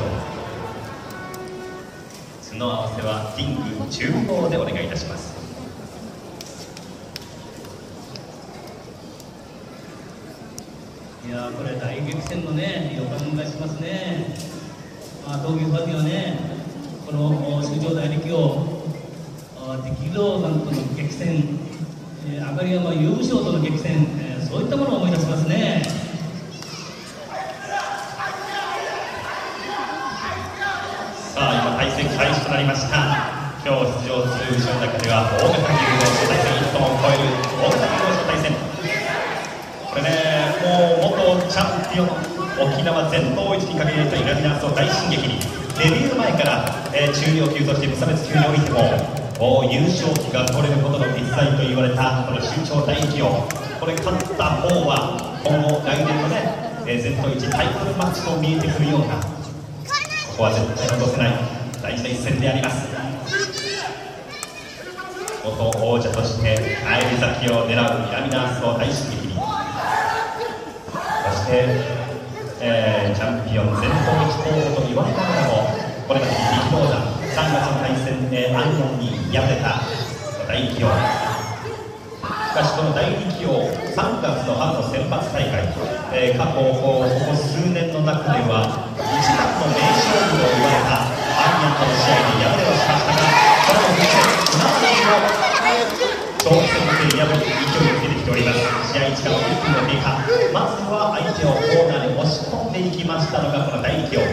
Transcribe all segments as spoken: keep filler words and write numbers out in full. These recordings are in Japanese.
角合わせはリング中央でお願いいたします。 いやー、これ大激戦のね予感がしますね。まあ、東京ファンにはね、この出場大力を敵道山との激戦、えー、赤城山優勝との激戦、えー、そういったものを思い出しますね。 さあ今対戦開始となりました。今日出場する後ろの中では大型牛の招待戦いっトンを超える大型牛の招待戦。これね、もう元チャンピオン沖縄全統一に輝いたイラミナースを大進撃にデビュー前から、えー、中量級そして無差別級においてももう優勝旗が取れるほどの逸材と言われたこの身長大輝をこれ勝った方は今後来年のね、えー、全統一タイトルマッチと見えてくるような、ここは絶対落とせない大事な一戦であります。元王者として返り咲きを狙うイラミナースを大進撃に、そして、えー、チャンピオン全統一候補と言われながらもこれまでに力道山さんがつの対戦でアンヨンに敗れた大輝王。しかしこの大力王さんがつの春の選抜大会、えー、過去ここ数年の中では一番の名勝負と言われたアンヨンとの試合で敗れをしましたが、これを見て船橋の挑戦で破って勢いをつけてきております。試合時間いっぷんの経過、まずは相手をコーナーに押し込んでいきましたのがこの大力王。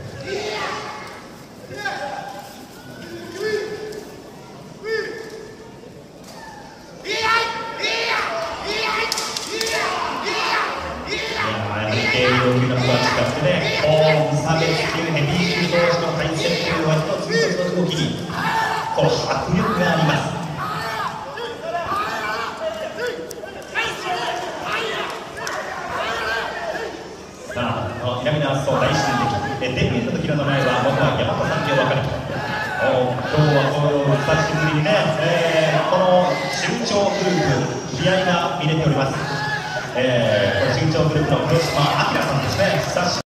無差別級ヘビー級同士の対戦というのは一つ一つの動きにこの迫力があります。さあ、イラミナースと大進撃、デビューの時の名前は僕は大和さんでお分かり。今日はこの久しぶりにね、えー、この身長グループ気合が見れております。えー、この身長グループの黒島明さんですね。久し